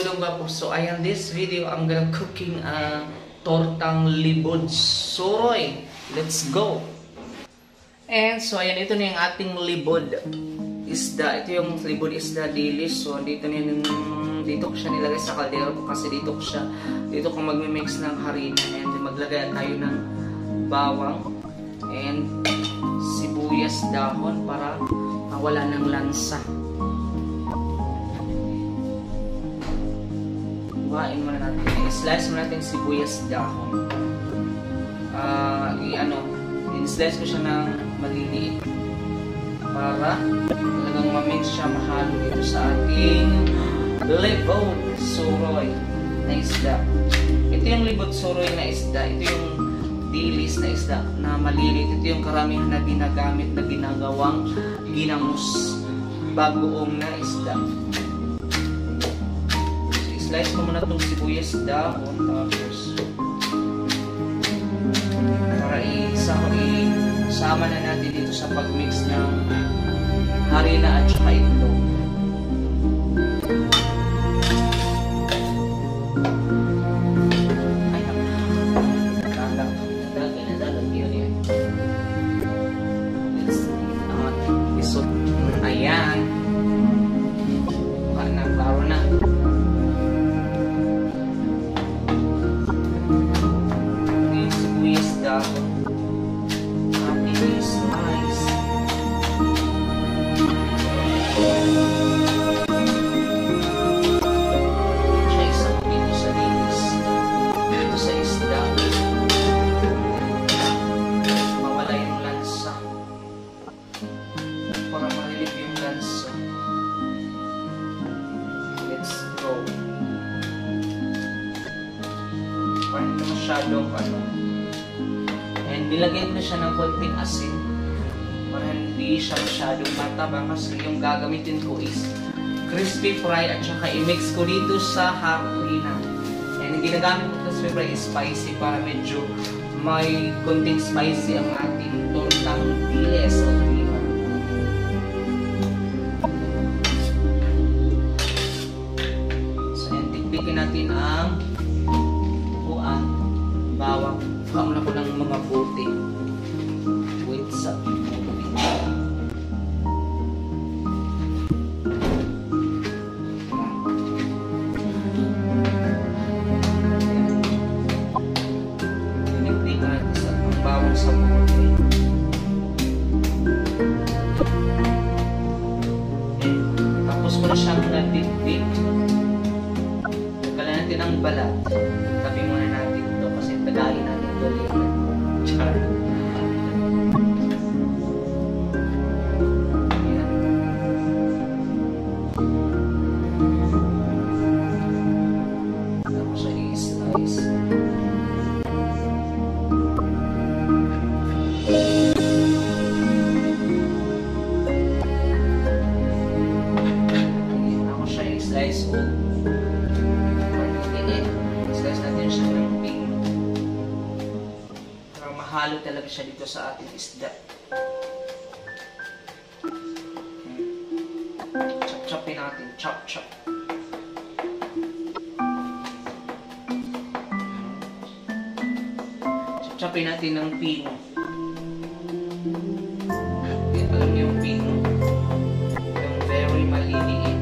dudong po. So ayan, this video I'm gonna cooking tortang libod suroy. Let's go. And so ayan, ito na yung ating libod isda. Ito yung libod isda dilis. So dito ko siya nilagay sa kaldero kasi dito ko magmi-mix ng harina, and maglagay tayo ng bawang and sibuyas dahon para mawala ng lansa. Buhain muna natin. I-slice muna natin sibuyas dahon. I-slice ko siya ng maliliit para talagang ma-mix siya, mahalo dito sa ating libod suroy na isda. Ito yung libod suroy na isda. Ito yung dilis na isda na maliliit. Ito yung karamihan na ginagamit na ginagawang ginamos bagoong na isda. Slice ko muna itong sibuyas dahon, tapos para isama na natin dito sa pagmix ng harina at saka itlog. Ayan. Mukha na, klaro na. And nilagay ko na siya ng konting asin para hindi siya masyadong mataba, kasi yung gagamitin ko is crispy fry at saka i-mix ko dito sa harina. And yung ginagamit ko crispy fry is spicy para medyo may konting spicy ang ating tortang diles o diba. So yan, tiktikin natin ang bawang. Buka muna ko ng mga buti. Wait sa buti. Tinigtig natin sa bawang sa buti. Tapos ko na siyang natigtig. Nagkalan natin ang balat. Tabi muna natin ito kasi tagayin natin ito later. Char. Tapos siya i-slice. Tapos siya i-slice o halo talaga siya dito sa ating isda. Chop-chopin natin. Chop-chop. Chop-chopin natin ng pino. Alam niyo yung pino? Yung very maliliit.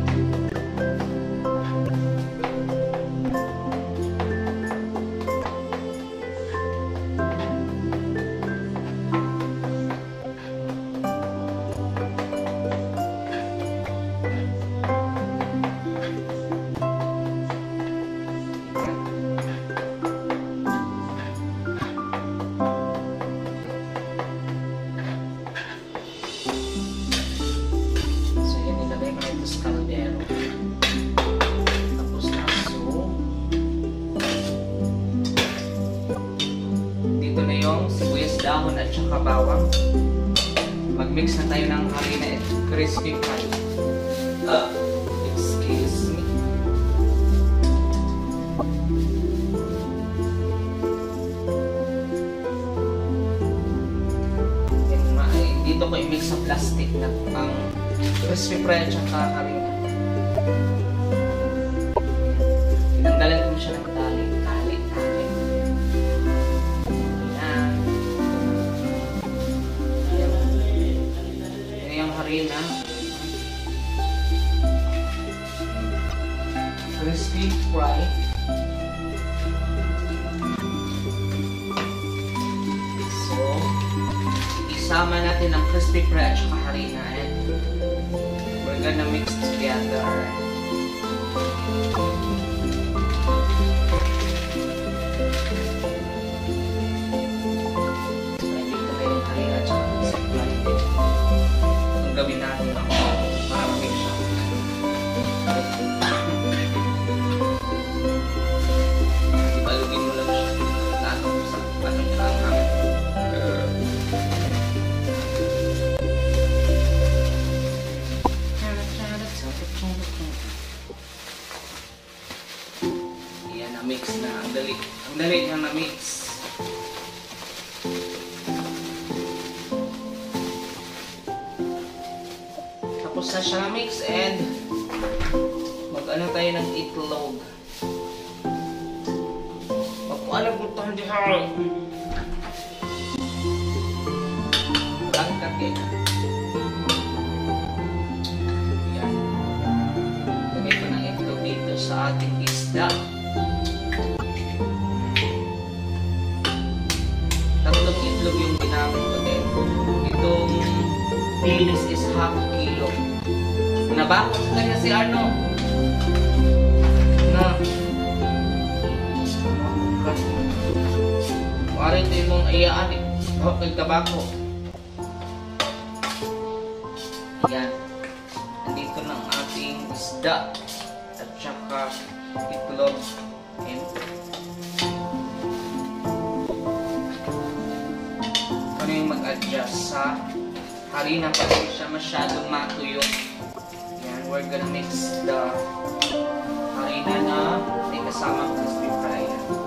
Dahon at saka bawang. Mag-mix na tayo ng harina at crispy fry. Excuse me. Dito ko i-mix sa plastic na pang crispy fry at saka harina. isama natin ang crispy fry at saka harina. And we're gonna mix together. Gawin natin ako para mag-mix siya. Ibalugin mo lang siya natin sa anong tanga. Yan, na-mix na. Ang dali niya na-mix. Tapos na siya mix and mag-ano tayo ng itlog. Magpualag mo ito hindi harap. Langkat eh. Yan. Lagay ko ng itlog dito sa ating isda. Tatlong itlog yung ginamit ko din. Itong dilis is half kilo. Nabakot sa kanya si Arno. Na. Warin din mong ayaan eh. Bakit tabako? Yan. Nandito ng ating isda. At saka itlog. And ano yung mag-adjust sa harina para hindi siya masyadong matuyo. Yan, we're gonna mix the harina na may kasamang crispy fry.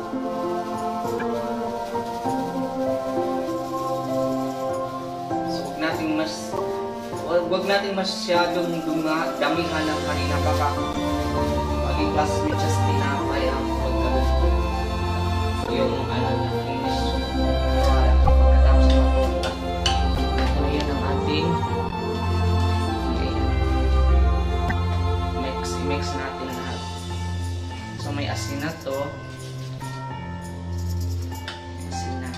So, wag nating masyadong damihan ng harina baka maging plus with just tinapay ang pagkaluto. Yung ano na finish. Pagkatapos na mapunta. Ito yan ang ating mix natin lahat. So may asin na to. Asin na.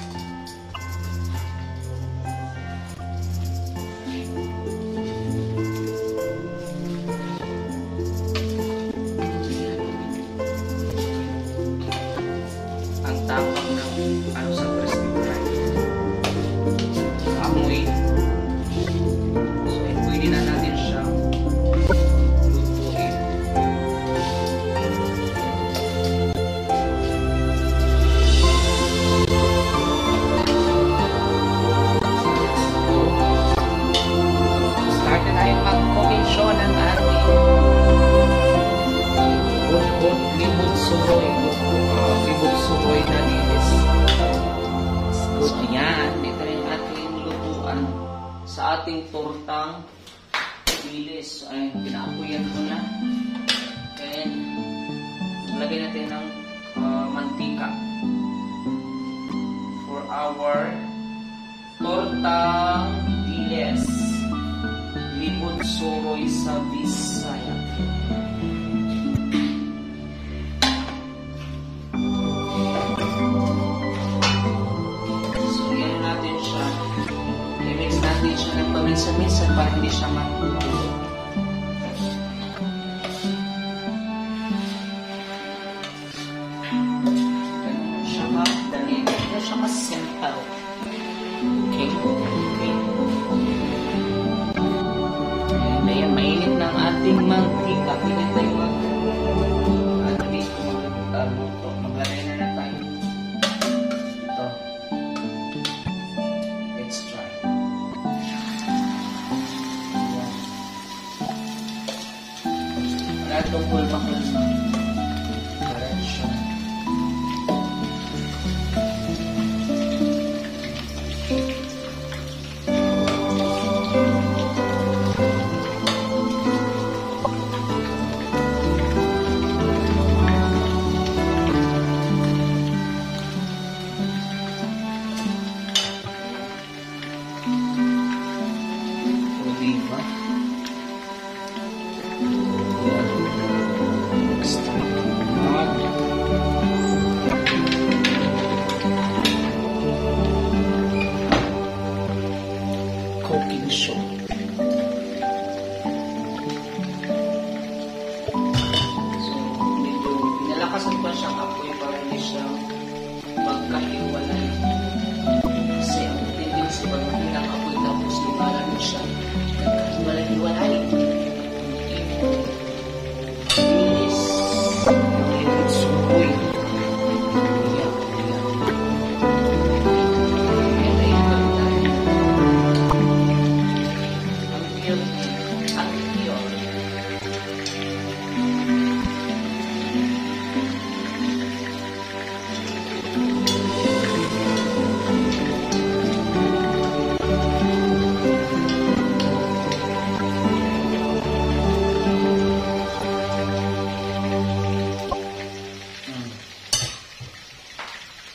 Ang tapang ng ano sa crispy fry. Amoy. So pwede na natin siya lutuin. Start na tayo mag-cooking show ng ating libod suroy. Libod suroy na dilis. Good yan. Ito yung ating lutuan sa ating tortang dilis. Ay, pinaapoyan ko na. And lagay natin ng mantika for our tortang dilis. Libod suroy sa Bisaya. So, yan natin siya. I-mix natin siya ng paminsan-minsan para hindi siya matutulo. Ganun siya ka-dali. Ganun siya ka-simple. Okay? Ayan, mainit ng ating mantika. Pwede tayo magluto. Maglagay na tayo. Ito. Let's try. Ayan. Wala itong pulmakul na. Diretso. Diba? Next.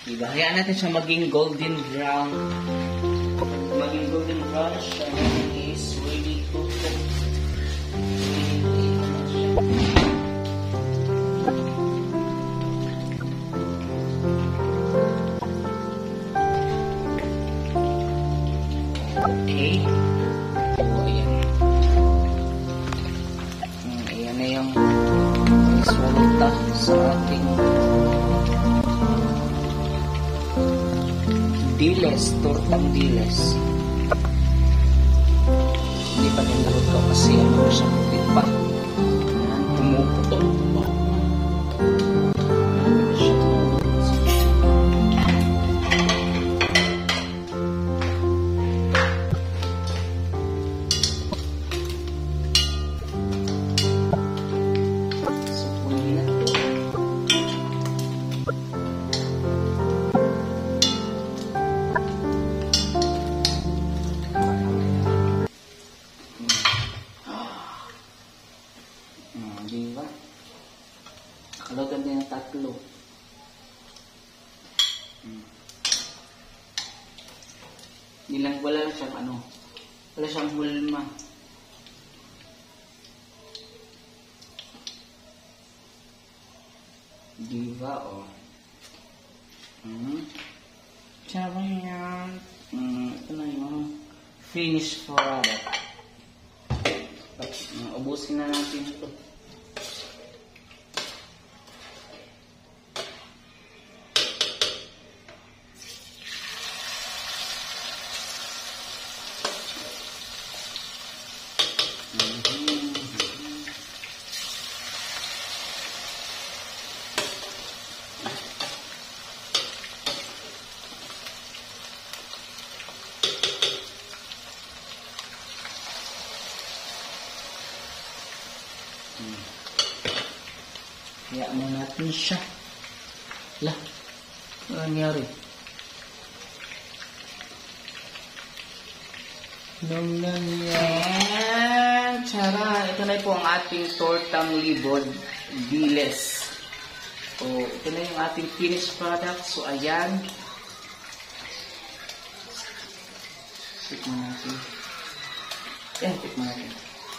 Diba? Hayaan natin siya maging golden brown. Maging golden brown siya. And is ready to cook. Okay. So, ayan. Ayan na yung resulta sa ating diles, tortang diles. Hindi pa rin naluto kasi ano siya puti pa. Ayan, pumuputok. Diba? Nakalogan din ang tatlo. Wala lang siyang ano. Wala siyang hulma. Diba, oh. Tsaka yan. Ito na yung finished product. Ubusin na natin ito. Kaya mo natin siya. Lah, ano nangyari? Nung nangyari. Tara, ito na po ang ating tortang libod diles. So, ito na yung ating finished product. So, ayan. Tikman natin. Ayan, tikman natin.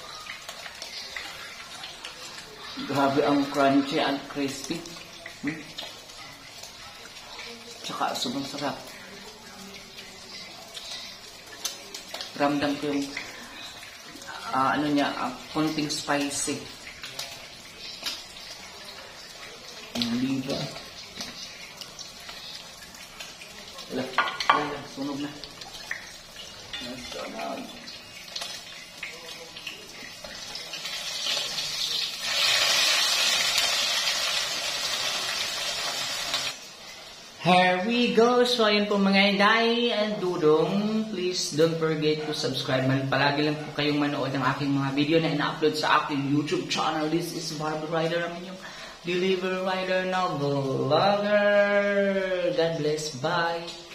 Grabe ang crunchy and crispy. Tsaka sobrang sarap. Ramdam ko yung ano niya, konting spicy. Diba? Wala, sunog na. Sunog. Here we go! So, ayun po mga inday and dudong. Please don't forget to subscribe. Palagi lang po kayong manood ng aking mga video na ina-upload sa aking YouTube channel. This is Barbie Rider, ang inyong Delivery Rider na vlogger. God bless. Bye!